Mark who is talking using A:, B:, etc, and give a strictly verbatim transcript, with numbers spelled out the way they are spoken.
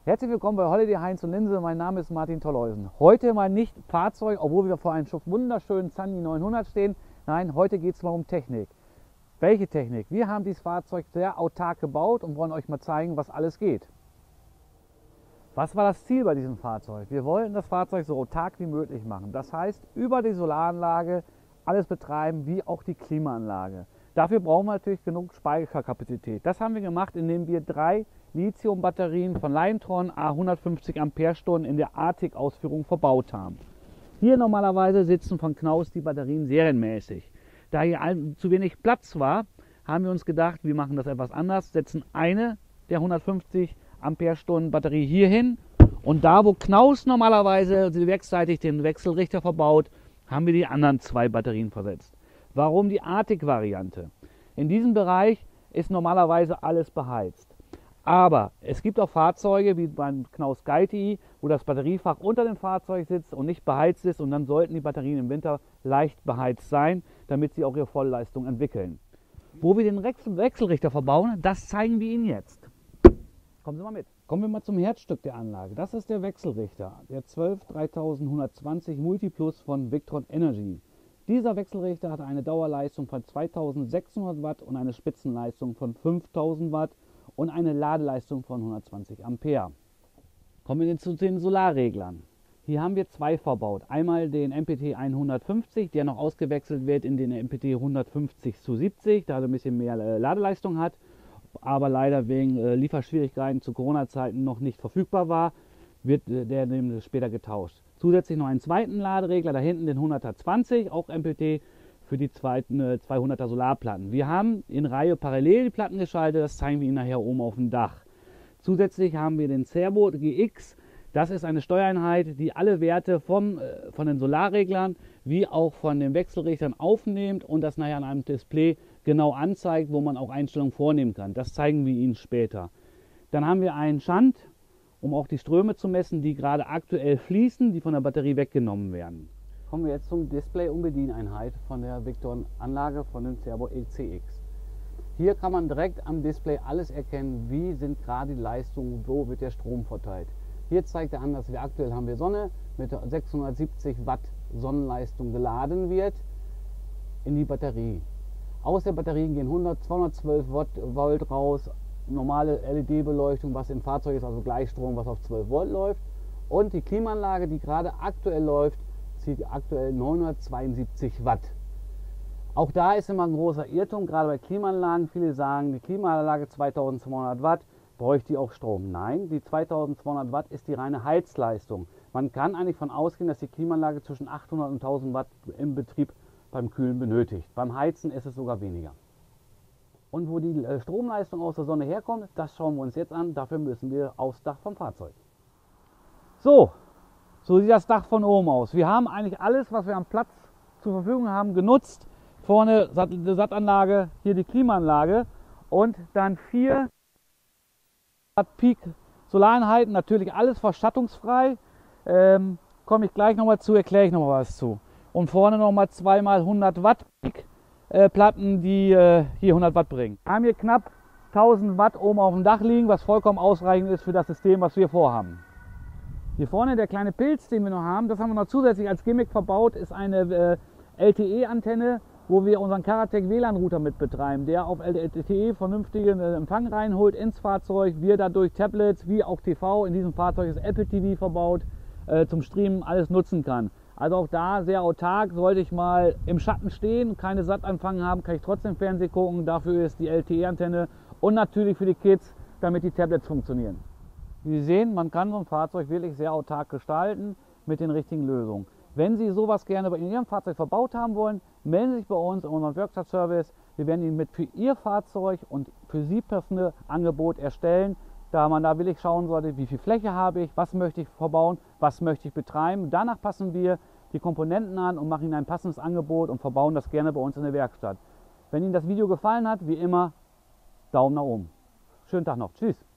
A: Herzlich willkommen bei Holiday Heinz und Linse. Mein Name ist Martin Tollhäusen. Heute mal nicht Fahrzeug, obwohl wir vor einem wunderschönen Zanni neunhundert stehen. Nein, heute geht es mal um Technik. Welche Technik? Wir haben dieses Fahrzeug sehr autark gebaut und wollen euch mal zeigen, was alles geht. Was war das Ziel bei diesem Fahrzeug? Wir wollten das Fahrzeug so autark wie möglich machen. Das heißt, über die Solaranlage alles betreiben, wie auch die Klimaanlage. Dafür brauchen wir natürlich genug Speicherkapazität. Das haben wir gemacht, indem wir drei Lithium-Batterien von Liontron A hundertfünfzig Ampere-Stunden in der Arctic-Ausführung verbaut haben. Hier normalerweise sitzen von Knaus die Batterien serienmäßig. Da hier zu wenig Platz war, haben wir uns gedacht, wir machen das etwas anders, setzen eine der hundertfünfzig Ampere-Stunden Batterie hier hin und da, wo Knaus normalerweise werksseitig den Wechselrichter verbaut, haben wir die anderen zwei Batterien versetzt. Warum die Arctic-Variante? In diesem Bereich ist normalerweise alles beheizt. Aber es gibt auch Fahrzeuge wie beim Knaus Sky-T I, wo das Batteriefach unter dem Fahrzeug sitzt und nicht beheizt ist, und dann sollten die Batterien im Winter leicht beheizt sein, damit sie auch ihre Vollleistung entwickeln. Wo wir den Wechselrichter verbauen, das zeigen wir Ihnen jetzt. Kommen Sie mal mit. Kommen wir mal zum Herzstück der Anlage. Das ist der Wechselrichter, der zwölf dreitausendeinhundertzwanzig Multiplus von Victron Energy. Dieser Wechselrichter hat eine Dauerleistung von zweitausendsechshundert Watt und eine Spitzenleistung von fünftausend Watt und eine Ladeleistung von hundertzwanzig Ampere. Kommen wir zu den Solarreglern. Hier haben wir zwei verbaut. Einmal den M P T hundertfünfzig, der noch ausgewechselt wird in den M P T hundertfünfzig zu siebzig, da er ein bisschen mehr Ladeleistung hat, aber leider wegen Lieferschwierigkeiten zu Corona-Zeiten noch nicht verfügbar war, wird der später getauscht. Zusätzlich noch einen zweiten Laderegler, da hinten den hundertzwanzig, auch M P T für die zweiten zweihunderter Solarplatten. Wir haben in Reihe parallel die Platten geschaltet, das zeigen wir Ihnen nachher oben auf dem Dach. Zusätzlich haben wir den Cerbo G X, das ist eine Steuereinheit, die alle Werte vom, von den Solarreglern wie auch von den Wechselrichtern aufnimmt und das nachher an einem Display genau anzeigt, wo man auch Einstellungen vornehmen kann. Das zeigen wir Ihnen später. Dann haben wir einen Shunt, um auch die Ströme zu messen, die gerade aktuell fließen, die von der Batterie weggenommen werden. Kommen wir jetzt zum Display- und Bedieneinheit von der Victron-Anlage von dem Cerbo E C X. Hier kann man direkt am Display alles erkennen, wie sind gerade die Leistungen, wo wird der Strom verteilt. Hier zeigt er an, dass wir aktuell haben wir Sonne mit sechshundertsiebzig Watt Sonnenleistung geladen wird in die Batterie. Aus der Batterie gehen hundert, zweihundertzwölf Volt raus, normale L E D-Beleuchtung, was im Fahrzeug ist, also Gleichstrom, was auf zwölf Volt läuft. Und die Klimaanlage, die gerade aktuell läuft, zieht aktuell neunhundertzweiundsiebzig Watt. Auch da ist immer ein großer Irrtum, gerade bei Klimaanlagen. Viele sagen, die Klimaanlage zweitausendzweihundert Watt, bräuchte die auch Strom? Nein, die zweitausendzweihundert Watt ist die reine Heizleistung. Man kann eigentlich davon ausgehen, dass die Klimaanlage zwischen achthundert und tausend Watt im Betrieb beim Kühlen benötigt. Beim Heizen ist es sogar weniger. Und wo die Stromleistung aus der Sonne herkommt, das schauen wir uns jetzt an. Dafür müssen wir aufs Dach vom Fahrzeug. So, so sieht das Dach von oben aus. Wir haben eigentlich alles, was wir am Platz zur Verfügung haben, genutzt. Vorne die Sattanlage, hier die Klimaanlage und dann vier Watt Peak Solareinheiten. Natürlich alles verschattungsfrei. Ähm, komme ich gleich nochmal zu, erkläre ich nochmal was zu. Und vorne nochmal zweimal hundert Watt Peak Platten, die äh, hier hundert Watt bringen. Wir haben hier knapp tausend Watt oben auf dem Dach liegen, was vollkommen ausreichend ist für das System, was wir vorhaben. Hier vorne der kleine Pilz, den wir noch haben, das haben wir noch zusätzlich als Gimmick verbaut, ist eine äh, L T E-Antenne, wo wir unseren Karatec W L A N-Router mit betreiben, der auf L T E vernünftigen äh, Empfang reinholt ins Fahrzeug. Wir dadurch Tablets wie auch T V, in diesem Fahrzeug ist Apple T V verbaut, äh, zum Streamen alles nutzen kann. Also auch da sehr autark, sollte ich mal im Schatten stehen, keine Sattanfang haben, kann ich trotzdem Fernsehen gucken. Dafür ist die L T E-Antenne und natürlich für die Kids, damit die Tablets funktionieren. Wie Sie sehen, man kann so ein Fahrzeug wirklich sehr autark gestalten mit den richtigen Lösungen. Wenn Sie sowas gerne bei Ihrem Fahrzeug verbaut haben wollen, melden Sie sich bei uns in unserem Werkstattservice. Wir werden Ihnen mit für Ihr Fahrzeug und für Sie passende Angebot erstellen, da man da wirklich schauen sollte, wie viel Fläche habe ich, was möchte ich verbauen, was möchte ich betreiben. Danach passen wir die Komponenten an und machen Ihnen ein passendes Angebot und verbauen das gerne bei uns in der Werkstatt. Wenn Ihnen das Video gefallen hat, wie immer, Daumen nach oben. Schönen Tag noch. Tschüss.